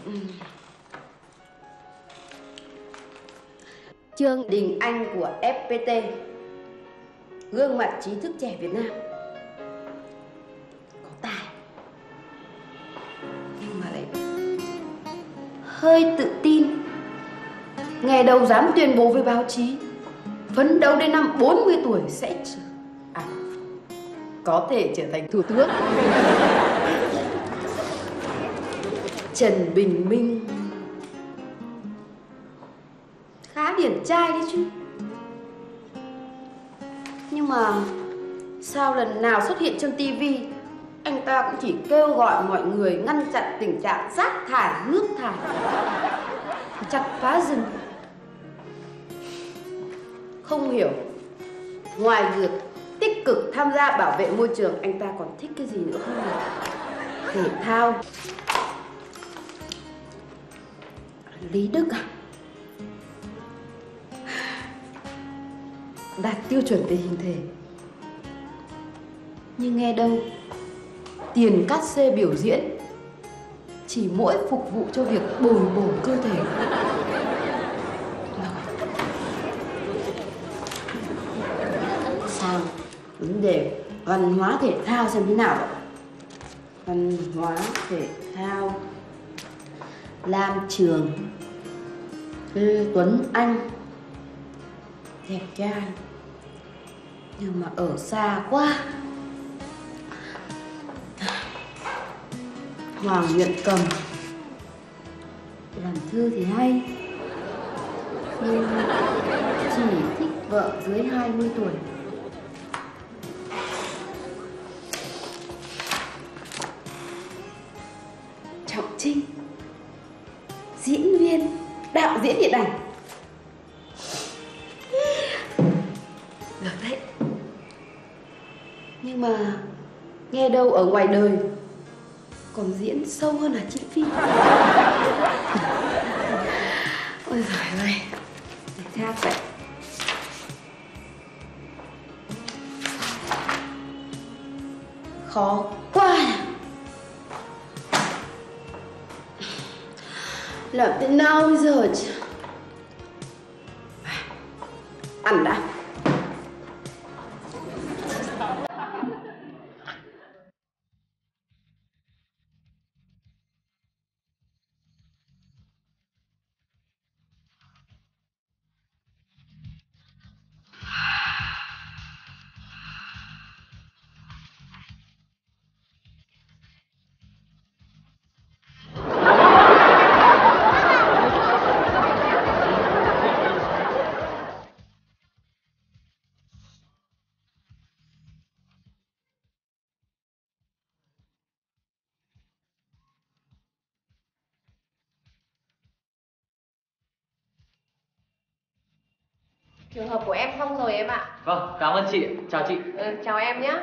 Trương Đình Anh của FPT, gương mặt trí thức trẻ Việt Nam, có tài nhưng mà lại hơi tự tin. Ngày đầu dám tuyên bố với báo chí phấn đấu đến năm 40 tuổi sẽ có thể trở thành thủ tướng. Trần Bình Minh khá điển trai đấy chứ, nhưng mà sao lần nào xuất hiện trên tivi anh ta cũng chỉ kêu gọi mọi người ngăn chặn tình trạng rác thải, nước thải, chặt phá rừng. Không hiểu ngoài việc tích cực tham gia bảo vệ môi trường, anh ta còn thích cái gì nữa không nhỉ? Thể thao. Lý Đức à? Đạt tiêu chuẩn về hình thể, nhưng nghe đâu tiền cát xê biểu diễn chỉ mỗi phục vụ cho việc bồi bổ cơ thể. Sao vấn đề văn hóa thể thao xem thế nào vậy? Văn hóa thể thao, Lam Trường, Lê Tuấn Anh đẹp trai nhưng mà ở xa quá. Hoàng Nhuận Cầm làm thơ thì hay nhưng chỉ thích vợ dưới 20 tuổi. Trọng Trinh, diễn viên, đạo diễn điện ảnh, được đấy. Nhưng mà nghe đâu ở ngoài đời còn diễn sâu hơn là chị phim. Ôi giời ơi, khác vậy. Khó quá. Làm thế nào bây giờ chứ? Ăn đã. Trường hợp của em xong rồi em ạ. Vâng, cảm ơn chị. Chào chị. Chào em nhé.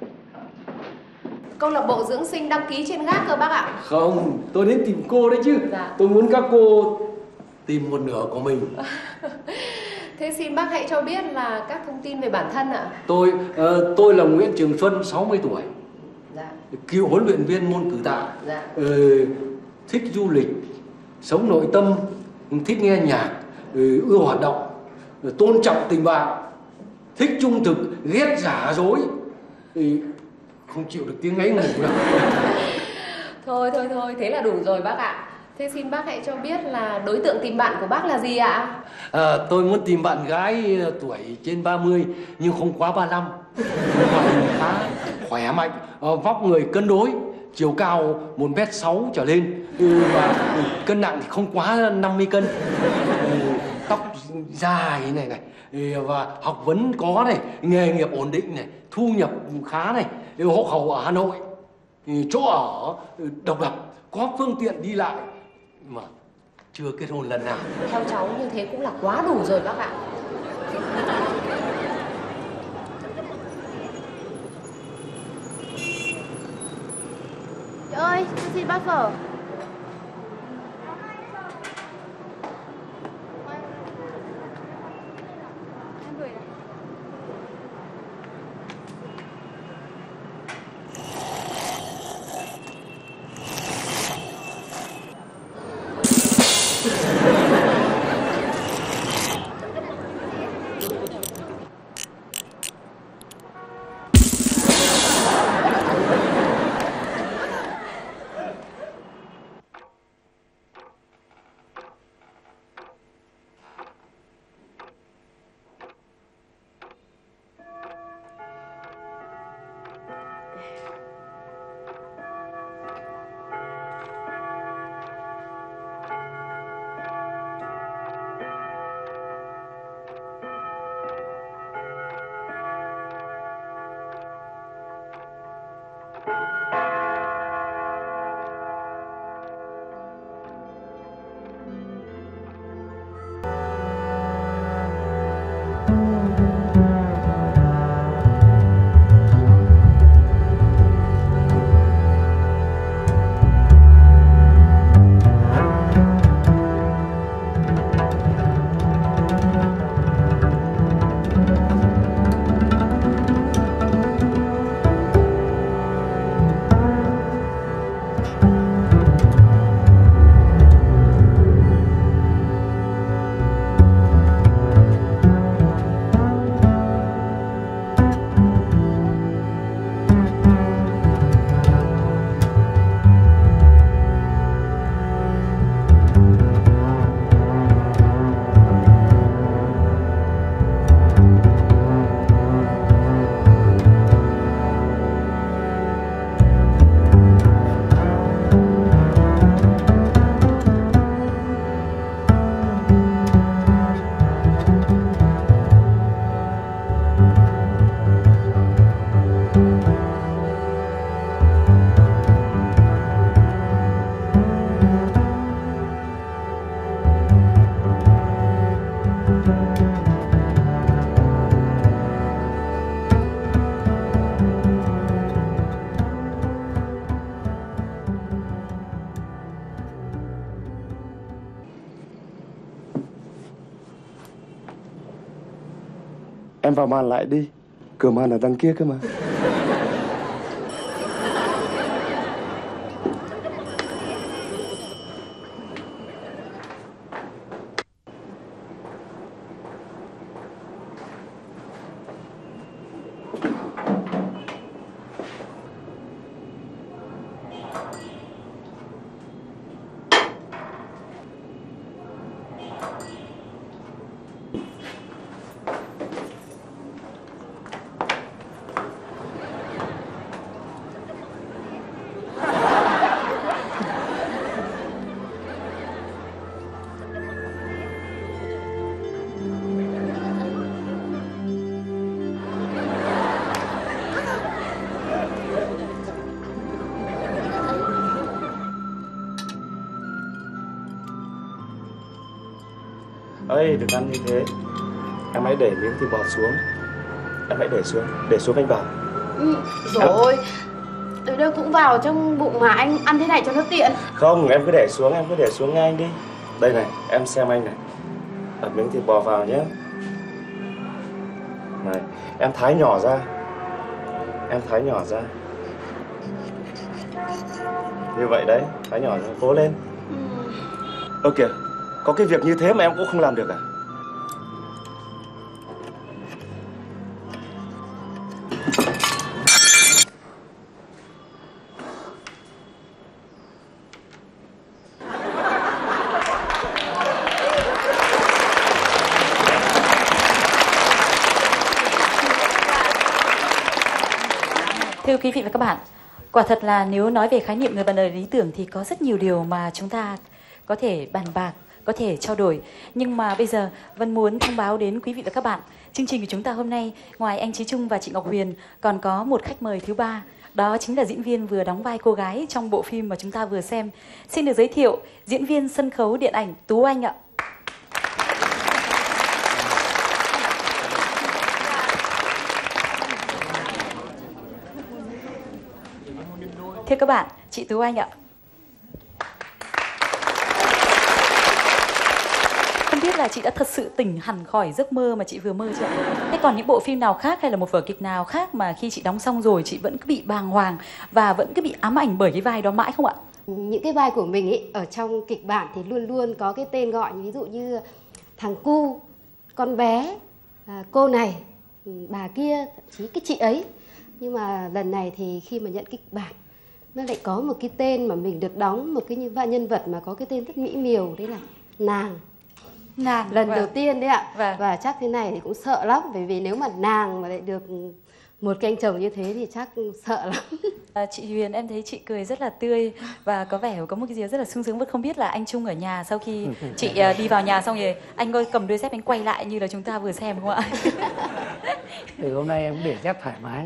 Câu lạc bộ dưỡng sinh đăng ký trên gác cơ bác ạ. Không, tôi đến tìm cô đấy chứ. Dạ. Tôi muốn các cô tìm một nửa của mình. Thế xin bác hãy cho biết là các thông tin về bản thân ạ. Tôi là Nguyễn Trường Xuân, 60 tuổi. Dạ. Cựu huấn luyện viên môn cử tạ. Dạ. Thích du lịch, sống nội tâm, thích nghe nhạc, ưa hoạt động, tôn trọng tình bạn, thích trung thực, ghét giả dối, không chịu được tiếng ấy ngủ đâu. Thôi, thế là đủ rồi bác ạ. Thế xin bác hãy cho biết là đối tượng tìm bạn của bác là gì ạ? Tôi muốn tìm bạn gái tuổi trên 30 nhưng không quá 35. Ngoại hình khá khỏe mạnh, vóc người cân đối, chiều cao 1m6 trở lên, và cân nặng thì không quá 50 cân. Tóc dài này và học vấn có này, nghề nghiệp ổn định này, thu nhập khá này, hộ khẩu ở Hà Nội, chỗ ở độc lập, có phương tiện đi lại mà chưa kết hôn lần nào. Theo cháu như thế cũng là quá đủ rồi bác ạ. Chị ơi, tôi xin bát phở. Em gửi này. Em vào màn lại đi. Cửa màn ở đằng kia cơ mà. Ê, đừng ăn như thế. Em hãy để miếng thịt bò xuống. Em hãy để xuống anh bảo. Rồi, từ đâu cũng vào trong bụng mà, anh ăn thế này cho nó tiện. Không, em cứ để xuống ngay anh đi. Đây này, em xem anh này. Đặt miếng thịt bò vào nhé. Này, em thái nhỏ ra. Như vậy đấy, thái nhỏ ra, cố lên. Ơ kìa, có cái việc như thế mà em cũng không làm được à? Thưa quý vị và các bạn, quả thật là nếu nói về khái niệm người bạn đời lý tưởng thì có rất nhiều điều mà chúng ta có thể bàn bạc, có thể trao đổi. Nhưng mà bây giờ Vân muốn thông báo đến quý vị và các bạn, chương trình của chúng ta hôm nay ngoài anh Chí Trung và chị Ngọc Huyền còn có một khách mời thứ ba. Đó chính là diễn viên vừa đóng vai cô gái trong bộ phim mà chúng ta vừa xem. Xin được giới thiệu diễn viên sân khấu điện ảnh Tú Anh ạ. Thưa các bạn, chị Tú Anh ạ. Không biết là chị đã thật sự tỉnh hẳn khỏi giấc mơ mà chị vừa mơ chưa ạ? Thế còn những bộ phim nào khác hay là một vở kịch nào khác mà khi chị đóng xong rồi chị vẫn cứ bị bàng hoàng và vẫn cứ bị ám ảnh bởi cái vai đó mãi không ạ? Những cái vai của mình ấy, ở trong kịch bản thì luôn luôn có cái tên gọi, ví dụ như thằng cu, con bé, cô này, bà kia, thậm chí cái chị ấy. Nhưng mà lần này thì khi mà nhận kịch bản, nó lại có một cái tên mà mình được đóng một cái nhân vật mà có cái tên rất mỹ miều, đấy là nàng. Lần đầu tiên đấy ạ. Và chắc thế này thì cũng sợ lắm, bởi vì nếu mà nàng mà lại được một cái anh chồng như thế thì chắc sợ lắm. Chị Huyền, em thấy chị cười rất là tươi và có vẻ có một cái gì rất là sung sướng. Vẫn không biết là anh Trung ở nhà sau khi chị đi vào nhà xong rồi anh ơi cầm đôi dép anh quay lại như là chúng ta vừa xem đúng không ạ? Từ hôm nay em cũng để dép thoải mái.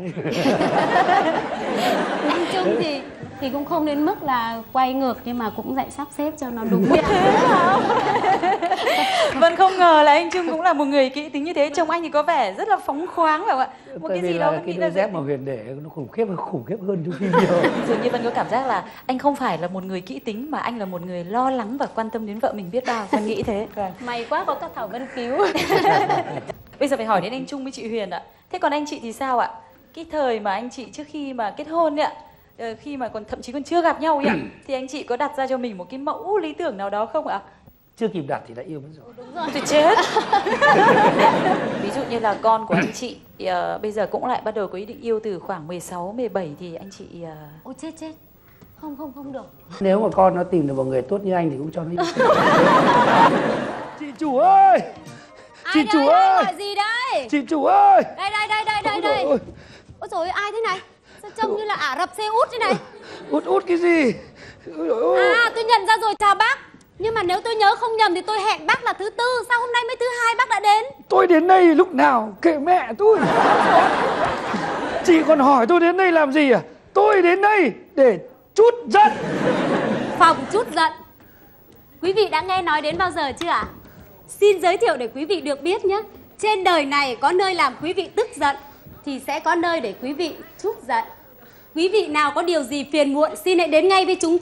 Anh Trung thì cũng không đến mức là quay ngược, nhưng mà cũng dạy sắp xếp cho nó đúng. Thế hả? Vân không ngờ là anh Trung cũng là một người kỹ tính như thế. Chồng anh thì có vẻ rất là phóng khoáng phải không ạ? Một Tại cái vì gì đó là cái đôi dép mà Huyền để nó khủng khiếp hơn trong phim nhiều. Dường như Vân có cảm giác là anh không phải là một người kỹ tính mà anh là một người lo lắng và quan tâm đến vợ mình biết bao. Vân nghĩ thế. May quá có các Thảo Vân cứu. Bây giờ phải hỏi đến anh Trung với chị Huyền ạ. Thế còn anh chị thì sao ạ? Cái thời mà anh chị trước khi mà kết hôn ấy ạ, khi mà thậm chí còn chưa gặp nhau ấy ạ, thì anh chị có đặt ra cho mình một cái mẫu lý tưởng nào đó không ạ? Chưa kịp đặt thì đã yêu mất rồi. Đúng rồi. Tôi chết. Ví dụ như là con của anh chị bây giờ cũng lại bắt đầu có ý định yêu từ khoảng 16, 17 thì anh chị... Ôi chết. Không được. Nếu mà con nó tìm được một người tốt như anh thì cũng cho nó yêu. Chị chủ ơi! Chị chủ ơi! Gọi gì đây? Chị chủ ơi! Đây. Ôi dồi ôi, ai thế này? Sao trông như là Ả Rập Xê Út thế này? Út cái gì? À, tôi nhận ra rồi, chào bác. Nhưng mà nếu tôi nhớ không nhầm thì tôi hẹn bác là thứ tư, sao hôm nay mới thứ hai bác đã đến? Tôi đến đây lúc nào kệ mẹ tôi. Chị còn hỏi tôi đến đây làm gì à? Tôi đến đây để trút giận. Phòng trút giận. Quý vị đã nghe nói đến bao giờ chưa ạ? Xin giới thiệu để quý vị được biết nhé. Trên đời này có nơi làm quý vị tức giận thì sẽ có nơi để quý vị trút giận. Quý vị nào có điều gì phiền muộn xin hãy đến ngay với chúng tôi.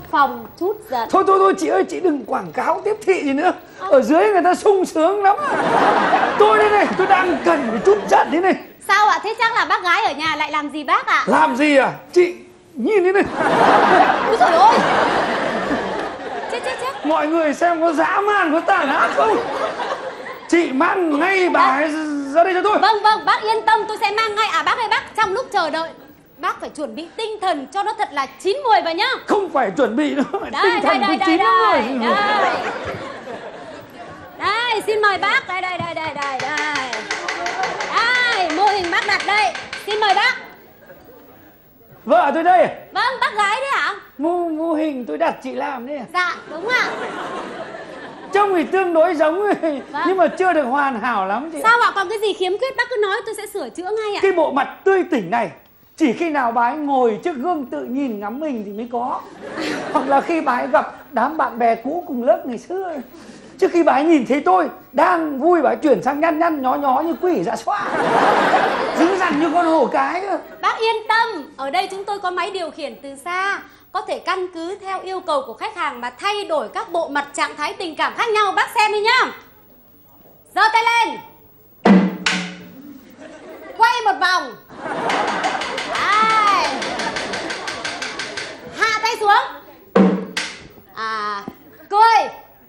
phòng chút giận. Thôi chị ơi, chị đừng quảng cáo tiếp thị gì nữa. Ở dưới người ta sung sướng lắm. Tôi đây này, tôi đang cần một chút giận thế này. Sao ạ? Thế chắc là bác gái ở nhà lại làm gì bác ạ? Làm gì à? Chị nhìn thế này. Úi dồi ôi. Chết. Mọi người xem có dã man, có tàn ác không? Chị mang ngay bà ấy ra đây cho tôi. Vâng, bác yên tâm, tôi sẽ mang ngay. À bác ơi, bác trong lúc chờ đợi bác phải chuẩn bị tinh thần cho nó thật là chín mùi vào nhá. Không phải chuẩn bị nữa. Đây, tinh thần chín rồi. Đây, xin mời bác. Đây. Đây, mô hình bác đặt đây. Xin mời bác. Vợ tôi đây. Vâng, bác gái đấy hả? Mô hình tôi đặt chị làm đấy. Dạ, đúng ạ. Trông thì tương đối giống Vâng. nhưng mà chưa được hoàn hảo lắm chị. Sao ạ? Còn cái gì khiếm khuyết bác cứ nói, tôi sẽ sửa chữa ngay ạ. Cái bộ mặt tươi tỉnh này chỉ khi nào bà ấy ngồi trước gương tự nhìn ngắm mình thì mới có. Hoặc là khi bà ấy gặp đám bạn bè cũ cùng lớp ngày xưa. Chứ khi bà ấy nhìn thấy tôi đang vui, bà ấy chuyển sang nhăn nhó như quỷ dạ xoa, dữ dằn như con hổ cái. Bác yên tâm, ở đây chúng tôi có máy điều khiển từ xa, có thể căn cứ theo yêu cầu của khách hàng mà thay đổi các bộ mặt trạng thái tình cảm khác nhau. Bác xem đi nhá. Giơ tay lên, quay một vòng. Đấy. Hạ tay xuống. Cười.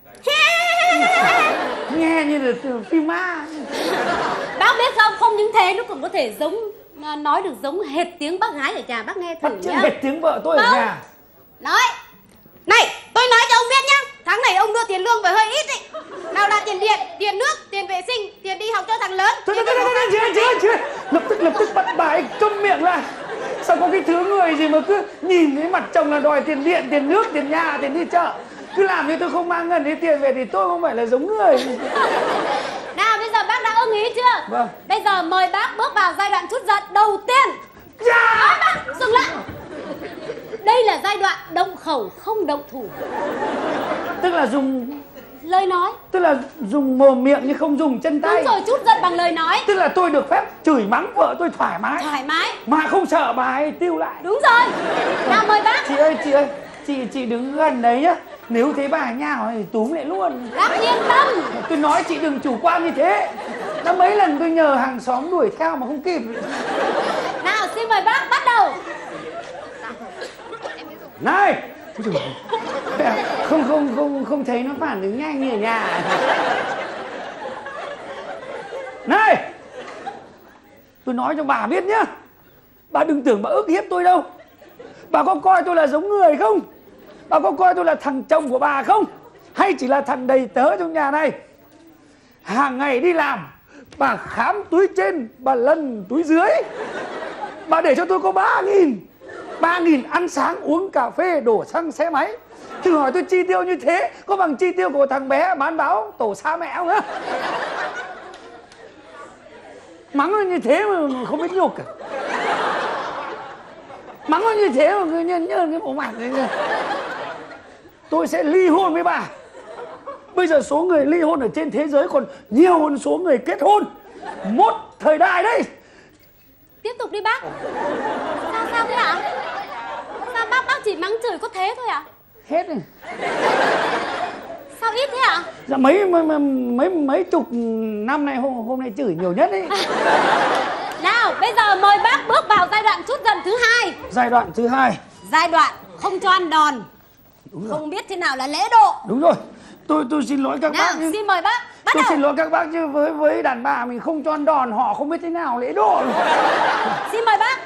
Nghe như là từ phim ma. Bác biết không những thế nó còn có thể nói được giống hệt tiếng bác gái ở nhà. Bác nghe thử nhá. Hệt tiếng vợ tôi ở nhà. Nói. Này, tôi nói cho ông biết nhá, tháng này ông đưa tiền lương về hơi ít ý. Nào là tiền điện, tiền nước, tiền vệ sinh, tiền đi học cho thằng lớn. Thôi, chưa. Lập tức bắt bà ấy câm miệng lại. Sao có cái thứ người gì mà cứ nhìn thấy mặt chồng là đòi tiền điện, tiền nước, tiền nhà, tiền đi chợ. Cứ làm như tôi không mang ngân đến tiền về thì tôi không phải là giống người. Nào bây giờ bác đã ưng ý chưa? Vâng. Bây giờ mời bác bước vào giai đoạn chút giận đầu tiên. Bác, dừng lại. Đây là giai đoạn động khẩu không động thủ. Tức là dùng lời nói. Tức là dùng mồm miệng nhưng không dùng chân tay. Đúng rồi, chút giận bằng lời nói. Tức là tôi được phép chửi mắng vợ tôi thoải mái. Thoải mái. Mà không sợ bà ấy tiêu lại. Đúng rồi. Nào mời bác. Chị ơi, chị đứng gần đấy nhá. Nếu thấy bà nhào thì túm lại luôn. Bác yên tâm. Tôi nói chị đừng chủ quan như thế. Đã mấy lần tôi nhờ hàng xóm đuổi theo mà không kịp. Nào xin mời bác bắt đầu. Này, không thấy nó phản ứng nhanh như ở nhà. Này, tôi nói cho bà biết nhá. Bà đừng tưởng bà ức hiếp tôi đâu. Bà có coi tôi là giống người không? Bà có coi tôi là thằng chồng của bà không? Hay chỉ là thằng đầy tớ trong nhà này? Hàng ngày đi làm, bà khám túi trên, bà lần túi dưới. Bà để cho tôi có 3.000. 3.000 ăn sáng, uống cà phê, đổ xăng xe máy. Thử hỏi tôi chi tiêu như thế có bằng chi tiêu của thằng bé bán báo tổ xa mẹ không á? Mắng nó như thế mà không biết nhục à? Mắng nó như thế mà cứ nhân cái bộ mặt này. Tôi sẽ ly hôn với bà. Bây giờ số người ly hôn ở trên thế giới còn nhiều hơn số người kết hôn. Một thời đại đấy. Tiếp tục đi bác. Sao thế ạ? Sao bác chỉ mắng chửi có thế thôi ạ? Hết rồi. Sao ít thế ạ? Dạ mấy chục năm nay hôm nay chửi nhiều nhất đấy. Nào bây giờ mời bác bước vào giai đoạn chút giận thứ hai. Giai đoạn thứ hai. Giai đoạn không cho ăn đòn. Không biết thế nào là lễ độ. Đúng rồi. Tôi xin lỗi các bác. Xin mời bác. Bắt tôi đầu. xin lỗi các bác chứ với đàn bà mình không cho ăn đòn, họ không biết thế nào lễ độ. Xin mời bác.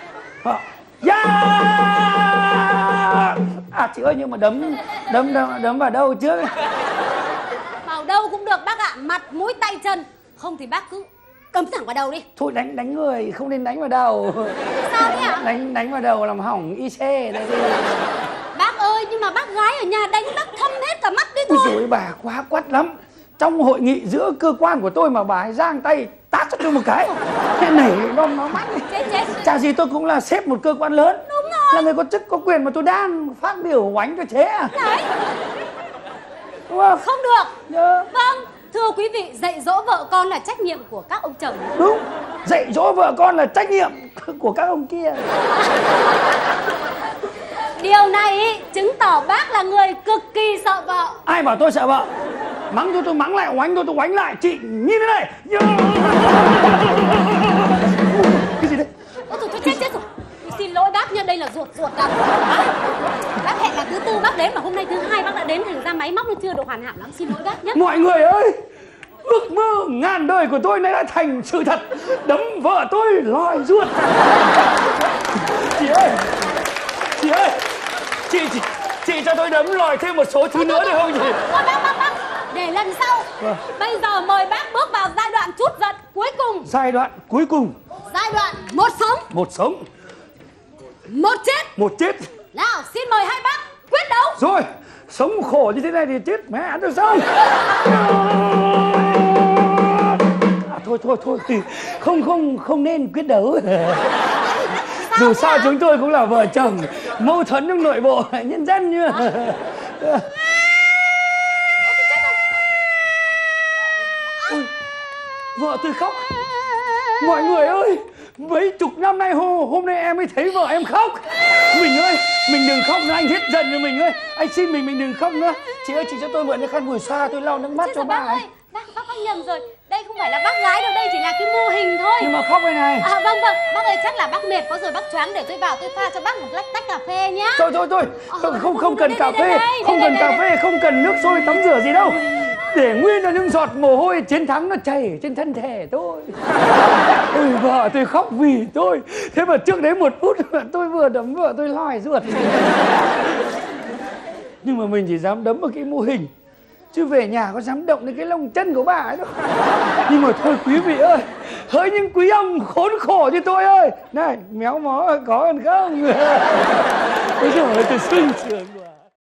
À chị ơi, nhưng mà đấm vào đâu trước? Vào đâu cũng được bác ạ. Mặt mũi tay chân. Không thì bác cứ đấm thẳng vào đầu đi. Thôi đánh người, không nên đánh vào đầu. Sao thế ạ? Đánh vào đầu làm hỏng IC đây đi. Bác ơi, nhưng mà bác gái ở nhà đánh bác thâm hết cả mắt đi thôi. Ôi dồi, bà quá quắt lắm. Trong hội nghị giữa cơ quan của tôi mà bà ấy giang tay tát cho tôi một cái. Thế nảy nó mắt. Chết. Chả gì tôi cũng là sếp một cơ quan lớn. Đúng rồi. Là người có chức có quyền mà tôi đang phát biểu oánh cho chế à? Đấy. Đúng không? Không được. Dạ. Vâng, thưa quý vị, dạy dỗ vợ con là trách nhiệm của các ông chồng. Đúng. Dạy dỗ vợ con là trách nhiệm của các ông kia. Điều này ý, chứng tỏ bác là người cực kỳ sợ vợ. Ai bảo tôi sợ vợ? Mắng tôi mắng lại, oánh tôi oánh lại. Chị nhìn thế này. Cái gì đấy? Ôi trời, chết rồi. Tôi xin lỗi bác nha, đây là ruột đằng. Bác hẹn là thứ tư bác đến mà hôm nay thứ hai bác đã đến, thành ra máy móc nó chưa được hoàn hảo lắm. Xin lỗi bác nhé. Mọi người ơi, ước mơ ngàn đời của tôi nay đã thành sự thật. Đấm vợ tôi lòi ruột. Chị ơi, chị cho tôi đấm lòi thêm một số thứ nữa được không chị? Thôi bác, để lần sau. Bây giờ mời bác bước vào giai đoạn chút giận cuối cùng. Giai đoạn cuối cùng. Giai đoạn một sống, Một sống, một chết. một chết. Nào, xin mời hai bác quyết đấu. Rồi, sống khổ như thế này thì chết mẹ tôi sao? Thôi thì không nên quyết đấu. Dù sao chúng tôi cũng là vợ chồng, mâu thuẫn trong nội bộ nhân dân như. Ôi, vợ tôi khóc. Mọi người ơi, mấy chục năm nay hôm nay em mới thấy vợ em khóc. Mình ơi, mình đừng khóc nữa, anh hết giận rồi mình ơi. Anh xin mình đừng khóc nữa. Chị ơi, chị cho tôi mượn cái khăn vùi xoa tôi lau nước mắt cho bác ơi, bác nhầm rồi. Đây không phải là bác gái đâu, đây chỉ là cái mô hình thôi. Nhưng mà khóc đây này. Vâng, bác ơi, chắc là bác mệt quá rồi, bác choáng, để tôi vào tôi pha cho bác một tách cà phê nhá. Thôi, không cần cà phê, không cần cà phê, không cần nước sôi tắm rửa gì đâu. Để nguyên là những giọt mồ hôi chiến thắng nó chảy trên thân thể tôi. Vợ tôi khóc vì tôi. Thế mà trước đấy 1 phút tôi vừa đấm vợ tôi lòi ruột. Nhưng mà mình chỉ dám đấm vào cái mô hình, chứ về nhà có dám động đến cái lông chân của bà ấy đâu. Nhưng mà thôi quý vị ơi, hỡi những quý ông khốn khổ như tôi ơi. Này, méo mó có còn không? Ôi trời ơi, tôi sưng sướng quá.